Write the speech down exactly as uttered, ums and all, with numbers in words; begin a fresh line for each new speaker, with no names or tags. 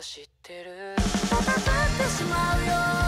知ってる戦ってしまうよ